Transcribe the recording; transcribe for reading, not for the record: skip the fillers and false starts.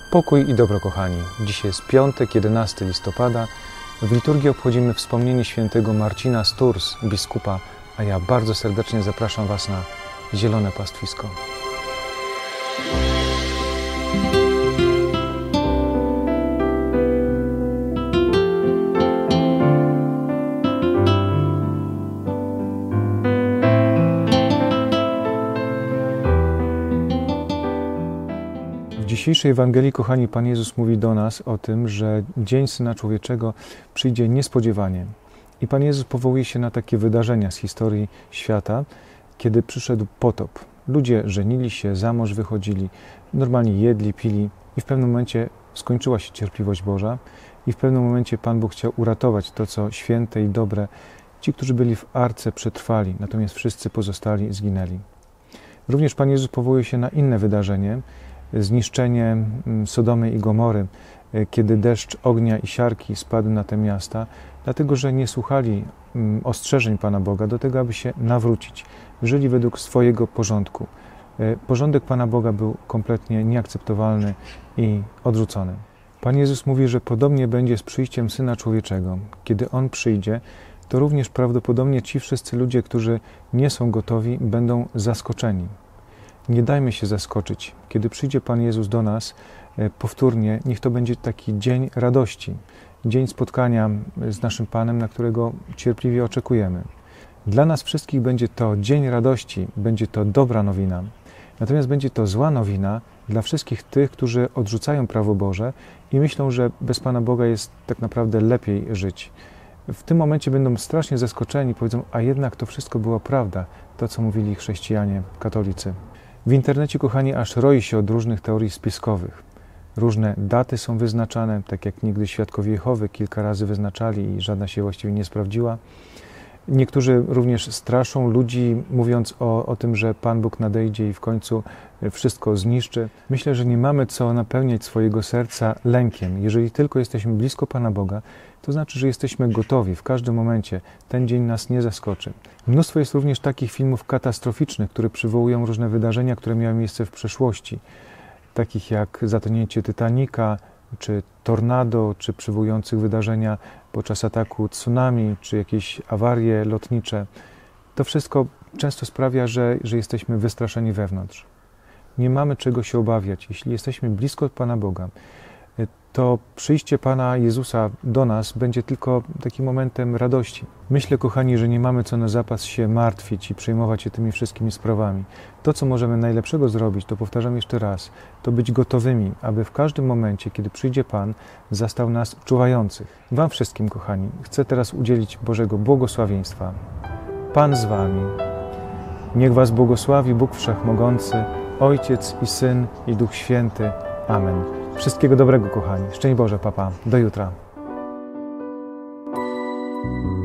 Pokój i dobro, kochani. Dzisiaj jest piątek, 11 listopada. W liturgii obchodzimy wspomnienie świętego Marcina z Tours, biskupa, a ja bardzo serdecznie zapraszam Was na Zielone Pastwisko. W dzisiejszej Ewangelii, kochani, Pan Jezus mówi do nas o tym, że Dzień Syna Człowieczego przyjdzie niespodziewanie. I Pan Jezus powołuje się na takie wydarzenia z historii świata, kiedy przyszedł potop. Ludzie żenili się, za mąż wychodzili, normalnie jedli, pili i w pewnym momencie skończyła się cierpliwość Boża i w pewnym momencie Pan Bóg chciał uratować to, co święte i dobre. Ci, którzy byli w arce, przetrwali, natomiast wszyscy pozostali zginęli. Również Pan Jezus powołuje się na inne wydarzenie, zniszczenie Sodomy i Gomory, kiedy deszcz ognia i siarki spadł na te miasta, dlatego że nie słuchali ostrzeżeń Pana Boga do tego, aby się nawrócić. Żyli według swojego porządku. Porządek Pana Boga był kompletnie nieakceptowalny i odrzucony. Pan Jezus mówi, że podobnie będzie z przyjściem Syna Człowieczego. Kiedy On przyjdzie, to również prawdopodobnie ci wszyscy ludzie, którzy nie są gotowi, będą zaskoczeni. Nie dajmy się zaskoczyć. Kiedy przyjdzie Pan Jezus do nas powtórnie, niech to będzie taki dzień radości, dzień spotkania z naszym Panem, na którego cierpliwie oczekujemy. Dla nas wszystkich będzie to dzień radości, będzie to dobra nowina. Natomiast będzie to zła nowina dla wszystkich tych, którzy odrzucają prawo Boże i myślą, że bez Pana Boga jest tak naprawdę lepiej żyć. W tym momencie będą strasznie zaskoczeni, powiedzą, a jednak to wszystko była prawda, to co mówili chrześcijanie, katolicy. W internecie, kochani, aż roi się od różnych teorii spiskowych. Różne daty są wyznaczane, tak jak niegdyś świadkowie Jehowy kilka razy wyznaczali i żadna się właściwie nie sprawdziła. Niektórzy również straszą ludzi, mówiąc o tym, że Pan Bóg nadejdzie i w końcu wszystko zniszczy. Myślę, że nie mamy co napełniać swojego serca lękiem. Jeżeli tylko jesteśmy blisko Pana Boga, to znaczy, że jesteśmy gotowi w każdym momencie. Ten dzień nas nie zaskoczy. Mnóstwo jest również takich filmów katastroficznych, które przywołują różne wydarzenia, które miały miejsce w przeszłości. Takich jak zatonięcie Titanica, czy tornado, czy przywołujących wydarzenia podczas ataku tsunami, czy jakieś awarie lotnicze. To wszystko często sprawia, że jesteśmy wystraszeni wewnątrz. Nie mamy czego się obawiać. Jeśli jesteśmy blisko Pana Boga, to przyjście Pana Jezusa do nas będzie tylko takim momentem radości. Myślę, kochani, że nie mamy co na zapas się martwić i przejmować się tymi wszystkimi sprawami. To, co możemy najlepszego zrobić, to powtarzam jeszcze raz, to być gotowymi, aby w każdym momencie, kiedy przyjdzie Pan, zastał nas czuwających. Wam wszystkim, kochani, chcę teraz udzielić Bożego błogosławieństwa. Pan z Wami. Niech Was błogosławi Bóg Wszechmogący, Ojciec i Syn i Duch Święty. Amen. Wszystkiego dobrego, kochani. Szczęść Boże, papa. Do jutra.